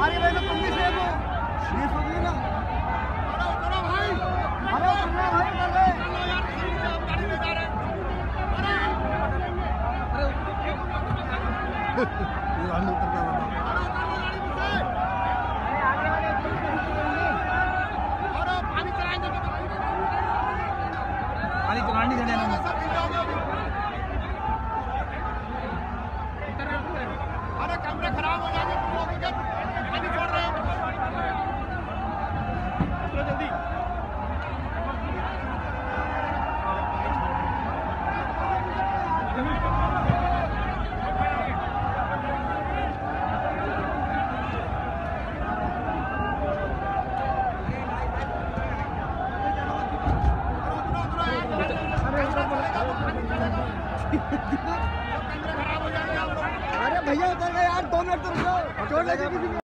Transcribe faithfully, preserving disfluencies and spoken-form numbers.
आगे भाई तुम भी सेफ हो, ये सोच लेना। अरे उतरो भाई, अरे उतरो भाई, उतर गए यार, गाड़ी में जा रहे हैं। अरे ये हम उतर गए। अरे उतर गाड़ी में से, अरे आगे वाले अरे पानी चलाएंगे तो पानी चलाने देने ना। अरे कैमरे खराब हो जाएंगे, तुम लोग क्या पानी छोड़ रहे हो? जल्दी अरे भैया उतर गए यार, दो मिनट तो रुको, चोट लगी किसी को।